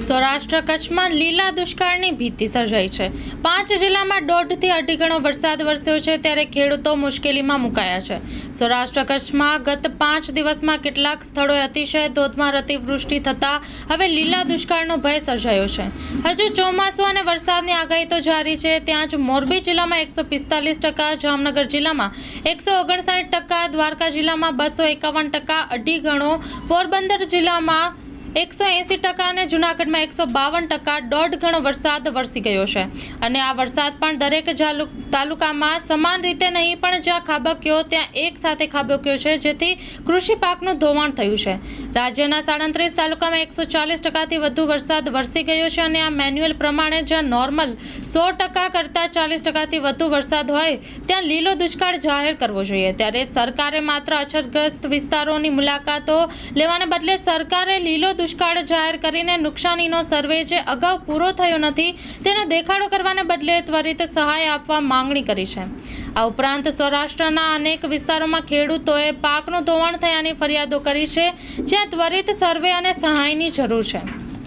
સૌરાષ્ટ્ર કચ્છમાં લીલા દુષ્કાળની ભીતિ સર્જાઈ છે। 5 જિલ્લામાં 1.5 થી 2.5 ગણો વરસાદ વરસ્યો છે, ત્યારે ખેડૂતો મુશ્કેલીમાં મુકાયા છે। સૌરાષ્ટ્ર કચ્છમાં ગત 5 દિવસમાં કેટલાક સ્થળોએ અતિશય ધોધમાર અતિવૃષ્ટિ થતાં હવે લીલા દુષ્કાળનો ભય સર્જાયો છે। હજુ ચોમાસું અને વરસાદની આગાહી તો જારી છે, ત્યાં જ મોરબી જિલ્લામાં 145%, જામનગર જિલ્લામાં 159%, દ્વારકા જિલ્લામાં 251%, 2.5 ગણો, પોરબંદર જિલ્લામાં 180% અને જૂનાગઢમાં 152%, 1.5 ગણો વરસાદ વરસી ગયો છે। અને આ વરસાદ પણ દરેક તાલુકામાં સમાન રીતે નહીં, પણ જ્યાં ખાબક્યો ત્યાં એક સાથે ખાબક્યો છે, જેથી કૃષિ પાકનું ધોવાણ થયું છે। રાજ્યના 37 તાલુકામાં 140%થી વધુ વરસાદ વરસી ગયો છે અને આ મેન્યુઅલ પ્રમાણે જ્યાં નોર્મલ 100% કરતાં 40%થી વધુ વરસાદ હોય ત્યાં લીલો દુષ્કાળ જાહેર કરવો જોઈએ। ત્યારે સરકારે માત્ર અછતગ્રસ્ત વિસ્તારોની મુલાકાતો લેવાને બદલે સરકારે લીલો દુષ્કાળ જાહેર કરીને નુકસાનીનો સર્વે જે અગાઉ પૂરો થયો નથી તેનો દેખાડો કરવાને બદલે ત્વરિત સહાય આપવા માંગણી કરી છે। આ ઉપરાંત સૌરાષ્ટ્રના અનેક વિસ્તારોમાં ખેડૂતોએ પાકનું ધોવાણ થયાની ફરિયાદો કરી છે, જ્યાં ત્વરિત સર્વે અને સહાયની જરૂર છે।